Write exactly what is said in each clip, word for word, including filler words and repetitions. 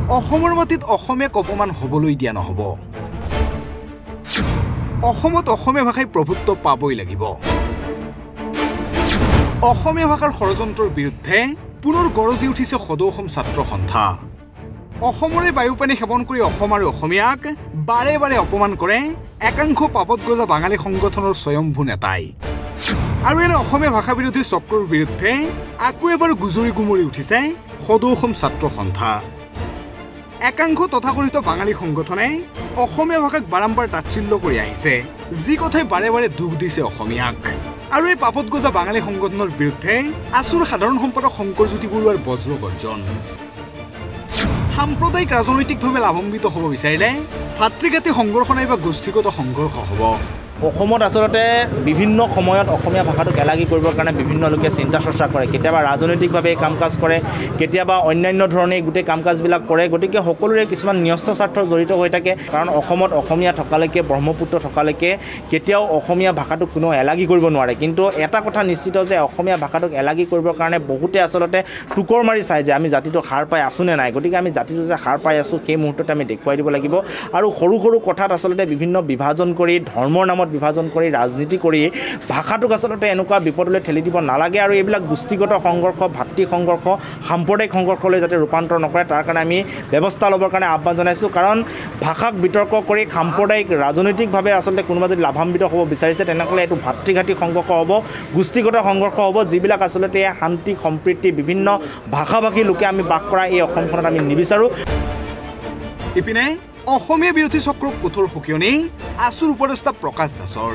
অসমৰ মাটিত অসমীয়াক অপমান হ'বলৈ দিয়া নহ'ব। অসমত অসমীয়া ভাষাই প্ৰভুত্ব পাবই লাগিব। অসমীয়া ভাষাৰ ষড়যন্ত্ৰৰ বিৰুদ্ধে পুনৰ গৰজি উঠিছে সদৌ অসম ছাত্ৰ সন্থা। অসমৰে বায়ুপানী সেৱন কৰি অসম আৰু অসমীয়াক বাৰে বাৰে অপমান কৰে একাংশ পাপত গজা বাঙালী সংগঠনৰ স্বয়ম্ভূ নেতাই। আৰু এনে অসমীয়া ভাষা বিৰোধী চক্ৰৰ বিৰুদ্ধে আকৌ এবাৰ গুজৰি গুমৰি উঠিছে সদৌ অসম ছাত্ৰ সন্থা। একাংশ তথাকথিত বাঙালী সংগঠনে অসমীয়া ভাষাক বাৰম্বাৰ তাচ্ছিল্য কৰি আহিছে, যি কথাই বাৰে বাৰে দুখ দিছে অসমীয়াক। আৰু এই পাপত গজা বাঙালী সংগঠনৰ বিৰুদ্ধে আছুৰ সাধাৰণ সম্পাদক শংকৰজ্যোতি বৰুৱাৰ বজ্ৰ গৰ্জন। সাম্প্ৰদায়িক ৰাজনৈতিকভাৱে লাভান্বিত হ'ব বিচাৰিলে ভাতৃঘাতী সংঘৰ্ষ নাইবা গোষ্ঠীগত সংঘৰ্ষ হ'ব। অসমত আচলতে বিভিন্ন সময়ত অসমীয়া ভাষাটোক এলাগি কৰিবৰ কাৰণে বিভিন্ন লোকে চিন্তা চৰ্চা কৰে, কেতিয়াবা ৰাজনৈতিকভাৱে কাম কাজ কৰে, কেতিয়াবা অন্যান্য ধৰণে গোটেই কাম কাজবিলাক কৰে। গতিকে সকলোৰে কিছুমান ন্যস্ত স্বাৰ্থ জড়িত হৈ থাকে। কাৰণ অসমত অসমীয়া থকালৈকে, ব্ৰহ্মপুত্ৰ থকালৈকে কেতিয়াও অসমীয়া ভাষাটোক কোনো এলাগি কৰিব নোৱাৰে। কিন্তু এটা কথা নিশ্চিত যে অসমীয়া ভাষাটোক এলাগি কৰিবৰ কাৰণে বহুতে আচলতে টুকৰ মাৰি চায় যে আমি জাতিটো সাৰ পাই আছোঁ নে নাই। গতিকে আমি জাতিটো যে সাৰ পাই আছোঁ সেই মুহূৰ্ততে আমি দেখুৱাই দিব লাগিব। আৰু সৰু সৰু কথাত আচলতে বিভিন্ন বিভাজন কৰি, ধৰ্মৰ নামত বিভাজন কৰি, ৰাজনীতি কৰি ভাষাটোক আচলতে এনেকুৱা বিপদলৈ ঠেলি দিব নালাগে। আৰু এইবিলাক গোষ্ঠীগত সংঘৰ্ষ, ভাতৃ সংঘৰ্ষ, সাম্প্ৰদায়িক সংঘৰ্ষলৈ যাতে ৰূপান্তৰ নকৰে তাৰ কাৰণে আমি ব্যৱস্থা ল'বৰ কাৰণে আহ্বান জনাইছোঁ। কাৰণ ভাষাক বিতৰ্ক কৰি সাম্প্ৰদায়িক ৰাজনৈতিকভাৱে আচলতে কোনোবা যদি লাভান্বিত হ'ব বিচাৰিছে তেনেহ'লে এইটো ভাতৃঘাতী সংঘৰ্ষ হ'ব, গোষ্ঠীগত সংঘৰ্ষ হ'ব, যিবিলাক আচলতে শান্তি সম্প্ৰীতি বিভিন্ন ভাষা ভাষী লোকে আমি বাস কৰা এই অসমখনত আমি নিবিচাৰোঁ। ইপিনে অসমীয়া বিৰোধী চক্ৰক কঠোৰ সকিয়নি আছুৰ উপদেষ্টা প্ৰকাশ দাসৰ।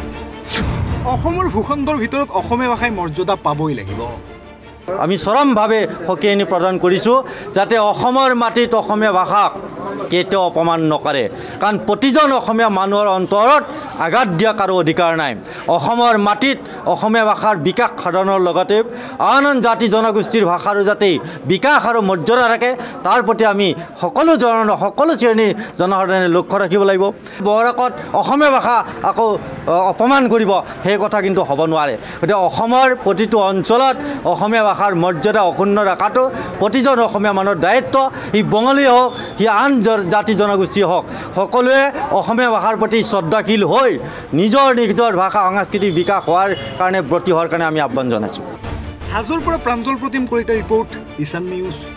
অসমৰ ভূখণ্ডৰ ভিতৰত অসমীয়া ভাষাই মৰ্যাদা পাবই লাগিব। আমি চৰমভাৱে সকিয়নি প্ৰদান কৰিছোঁ যাতে অসমৰ মাটিত অসমীয়া ভাষাক কেতিয়াও অপমান নকৰে। কাৰণ প্ৰতিজন অসমীয়া মানুহৰ অন্তৰত আঘাত দিয়া কাৰো অধিকাৰ নাই। অসমৰ মাটিত অসমীয়া ভাষাৰ বিকাশ সাধনৰ লগতে আন আন জাতি জনগোষ্ঠীৰ ভাষাৰো যাতে বিকাশ আৰু মৰ্যাদা থাকে তাৰ প্ৰতি আমি সকলো জন সকলো শ্ৰেণীৰ জনসাধাৰণে লক্ষ্য ৰাখিব লাগিব। বৰাকত অসমীয়া ভাষা আকৌ অপমান কৰিব সেই কথা কিন্তু হ'ব নোৱাৰে। গতিকে অসমৰ প্ৰতিটো অঞ্চলত অসমীয়া ভাষাৰ মৰ্যাদা অক্ষুণ্ণ ৰখাটো প্ৰতিজন অসমীয়া মানুহৰ দায়িত্ব। সি বঙালী হওক, সি আন জাতি জনগোষ্ঠী হওক, সকলোৱে অসমীয়া ভাষাৰ প্ৰতি শ্ৰদ্ধাশীল হৈ নিজৰ নিজৰ ভাষা সাংস্কৃতিক বিকাশ হোৱাৰ কাৰণে ব্ৰতী হোৱাৰ কাৰণে আমি আহ্বান জনাইছোঁ। হাজোৰ পৰা প্ৰাঞ্জল প্ৰতিম কলিতাৰ ৰিপৰ্ট, ঈশান নিউজ।